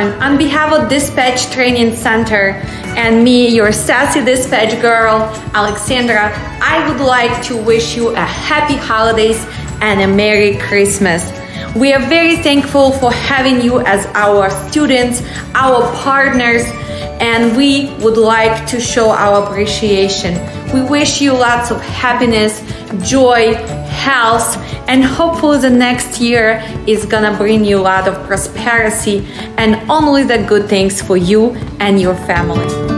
everyone, on behalf of Dispatch Training Center and me, your sassy dispatch girl, Alexandra, I would like to wish you a happy holidays and a Merry Christmas. We are very thankful for having you as our students, our partners, and we would like to show our appreciation. We wish you lots of happiness, joy, health, and hopefully the next year is gonna bring you a lot of prosperity and only the good things for you and your family.